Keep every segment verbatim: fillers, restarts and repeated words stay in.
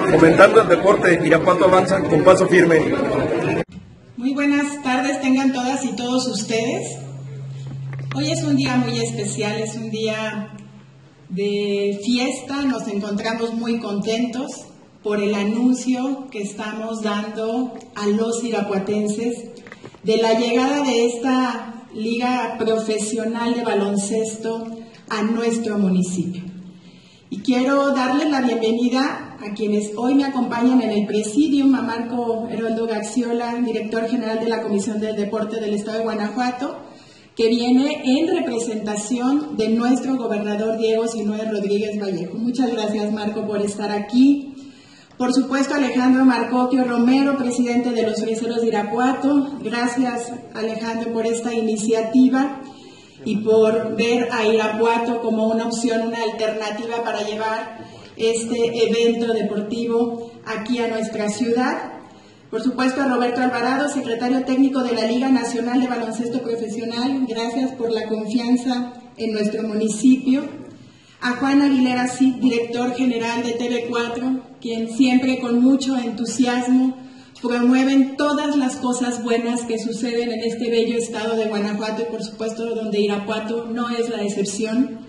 Fomentando el deporte, Irapuato avanza con paso firme. Muy buenas tardes tengan todas y todos ustedes. Hoy es un día muy especial, es un día de fiesta, nos encontramos muy contentos por el anuncio que estamos dando a los irapuatenses de la llegada de esta liga profesional de baloncesto a nuestro municipio. Y quiero darles la bienvenida a quienes hoy me acompañan en el presidium, a Marco Heroldo Gaxiola, director general de la Comisión del Deporte del Estado de Guanajuato, que viene en representación de nuestro gobernador Diego Sinúe Rodríguez Vallejo. Muchas gracias, Marco, por estar aquí. Por supuesto, Alejandro Marcoquio Romero, presidente de los Freseros de Irapuato. Gracias, Alejandro, por esta iniciativa y por ver a Irapuato como una opción, una alternativa para llevar este evento deportivo aquí a nuestra ciudad. Por supuesto, a Roberto Alvarado, secretario técnico de la Liga Nacional de Baloncesto Profesional. Gracias por la confianza en nuestro municipio. A Juan Aguilera Cid, director general de T V cuatro, quien siempre con mucho entusiasmo promueven todas las cosas buenas que suceden en este bello estado de Guanajuato y por supuesto donde Irapuato no es la excepción.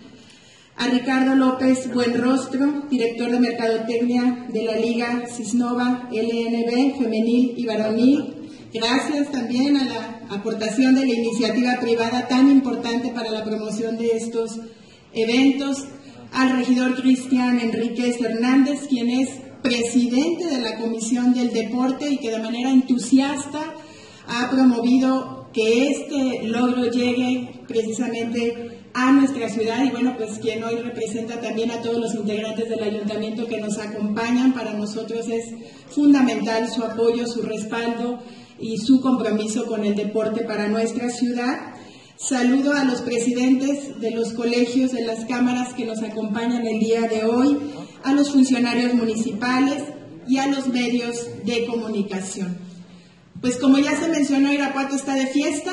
A Ricardo López Buenrostro, director de Mercadotecnia de la Liga Cisnova L N B, femenil y varonil. Gracias también a la aportación de la iniciativa privada tan importante para la promoción de estos eventos. Al regidor Cristian Enríquez Hernández, quien es presidente de la Comisión del Deporte y que de manera entusiasta ha promovido que este logro llegue precisamente a nuestra ciudad y bueno, pues quien hoy representa también a todos los integrantes del ayuntamiento que nos acompañan. Para nosotros es fundamental su apoyo, su respaldo y su compromiso con el deporte para nuestra ciudad. Saludo a los presidentes de los colegios, de las cámaras que nos acompañan el día de hoy, a los funcionarios municipales y a los medios de comunicación. Pues como ya se mencionó, Irapuato está de fiesta.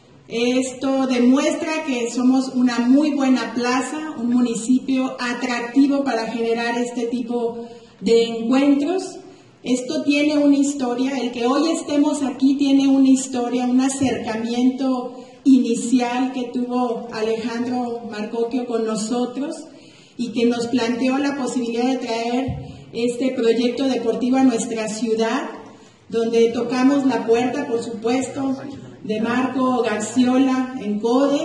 Esto demuestra que somos una muy buena plaza, un municipio atractivo para generar este tipo de encuentros. Esto tiene una historia, el que hoy estemos aquí tiene una historia, un acercamiento inicial que tuvo Alejandro Marcoquio con nosotros y que nos planteó la posibilidad de traer este proyecto deportivo a nuestra ciudad, donde tocamos la puerta, por supuesto, de Marco Gaxiola en CODE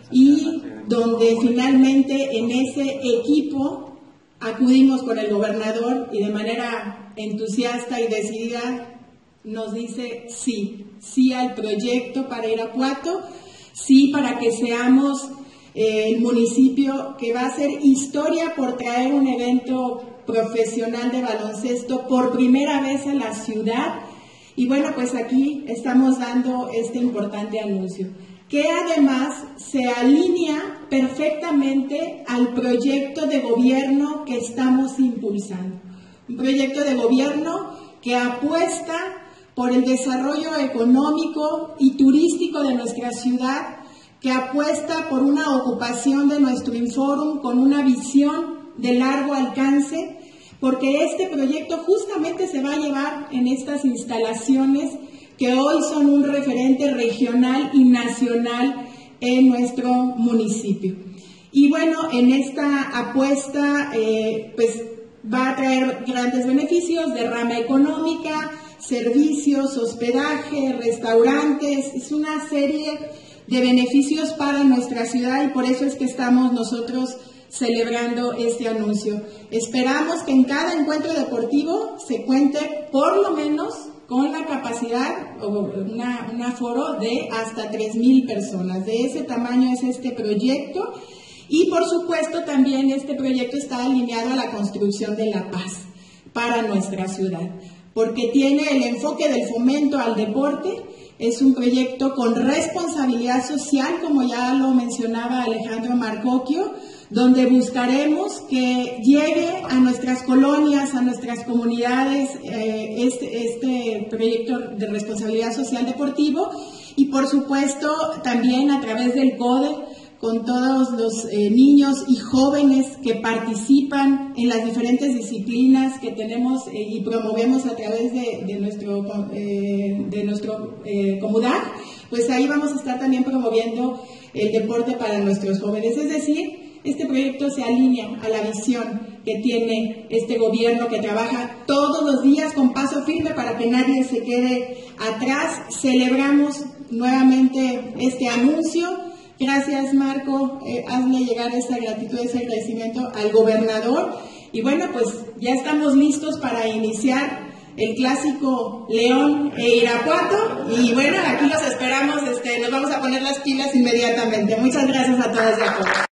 y donde finalmente en ese equipo acudimos con el gobernador y de manera entusiasta y decidida nos dice sí, sí al proyecto para Irapuato, sí para que seamos eh, el municipio que va a hacer historia por traer un evento profesional de baloncesto por primera vez a la ciudad. Y bueno, pues aquí estamos dando este importante anuncio, que además se alinea perfectamente al proyecto de gobierno que estamos impulsando. Un proyecto de gobierno que apuesta por el desarrollo económico y turístico de nuestra ciudad, que apuesta por una ocupación de nuestro Inforum con una visión de largo alcance, porque este proyecto justamente se va a llevar en estas instalaciones que hoy son un referente regional y nacional en nuestro municipio. Y bueno, en esta apuesta eh, pues va a traer grandes beneficios, derrama económica, servicios, hospedaje, restaurantes, es una serie de beneficios para nuestra ciudad y por eso es que estamos nosotros celebrando este anuncio. Esperamos que en cada encuentro deportivo se cuente por lo menos con la capacidad o una, un aforo de hasta tres mil personas. De ese tamaño es este proyecto y por supuesto también este proyecto está alineado a la construcción de la paz para nuestra ciudad, porque tiene el enfoque del fomento al deporte. Es un proyecto con responsabilidad social, como ya lo mencionaba Alejandro Marcoquio, donde buscaremos que llegue a nuestras colonias, a nuestras comunidades, eh, este, este proyecto de responsabilidad social deportivo y por supuesto también a través del CODE con todos los eh, niños y jóvenes que participan en las diferentes disciplinas que tenemos eh, y promovemos a través de, de nuestro, eh, de nuestro eh, Comudac, pues ahí vamos a estar también promoviendo el deporte para nuestros jóvenes. Es decir, este proyecto se alinea a la visión que tiene este gobierno que trabaja todos los días con paso firme para que nadie se quede atrás. Celebramos nuevamente este anuncio. Gracias, Marco. Eh, hazle llegar esa gratitud, ese agradecimiento al gobernador. Y bueno, pues ya estamos listos para iniciar el clásico León e Irapuato. Y bueno, aquí los esperamos. Este, nos vamos a poner las pilas inmediatamente. Muchas gracias a todas y a todos.